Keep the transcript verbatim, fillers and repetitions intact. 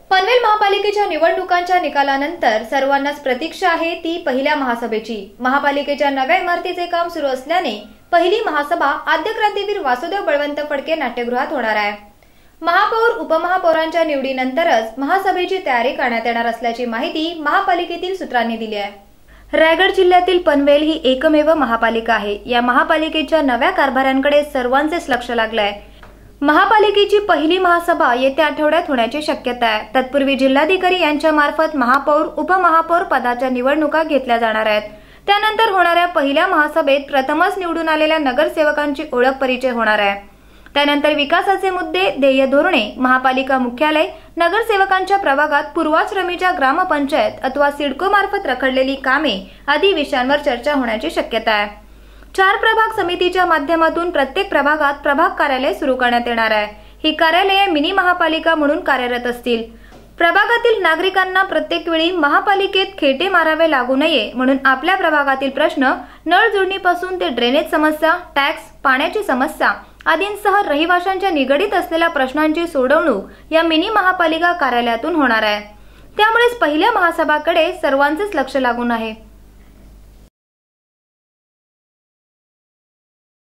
पनवेल महापालिकेच्या निवडणुकांच्या निकालानंतर सर्वांनाच प्रतीक्षा आहे ती पहिल्या महासभेची। महापालिकेच्या नव्या इमारतीचे काम सुरू असल्याने पहिली महासभा आद्य क्रांतीवीर वासुदेव बळवंत फडके नाट्यगृहात होणार आहे। महापौर उपमहापौरांच्या निवडीनंतरच महासभेची तयारी करण्यात येणार असल्याची माहिती महापालिकेतील सूत्रांनी दिली आहे। रायगड जिल्ह्यातील पनवेल ही एकमेव महापालिका आहे। या महापालिकेच्या नव्या कारभाऱ्यांकडे सर्वांचेच लक्ष लागले आहे। महापालिकेची पहिली महासभा येत्या आठवड्यात होण्याची शक्यता आहे। तत्पूर्वी जिल्हाधिकारी यांच्या मार्फत महापौर उपमहापौर पदाच्या निवडणुका घेतल्या जाणार आहेत। त्यानंतर होणाऱ्या पहिल्या महासभेत प्रथमच निवडून आलेल्या नगरसेवकांची ओळख परिचय होणार आहे। त्यानंतर विकासाचे मुद्दे, ध्येय धोरणे, महापालिका मुख्यालय, नगरसेवकांच्या प्रभागात पूर्वाश्रमीच्या ग्रामपंचायत अथवा सिडको मार्फत रखडलेली कामे आदी विषयांवर चर्चा होण्याची शक्यता आहे। चार प्रभाग समितीच्या माध्यमातून प्रत्येक प्रभागात प्रभाग कार्यालय सुरू करण्यात येणार आहे। ही कार्यालये मिनी महापालिका म्हणून कार्यरत असतील। प्रभागातील नागरिकांना प्रत्येक वेळी महापालिकेत खेटे मारावे लागू नये म्हणून आपल्या प्रभागातील प्रश्न नळ जोडणीपासून ते ड्रेनेज समस्या, टॅक्स, पाण्याची समस्या आदींसह रहिवाशांच्या निगडीत असलेल्या प्रश्नांची सोडवणूक या मिनी महापालिका कार्यालयातून होणार आहे। त्यामुळेच पहिल्या महासभाकडे सर्वांचेच लक्ष लागून आहे।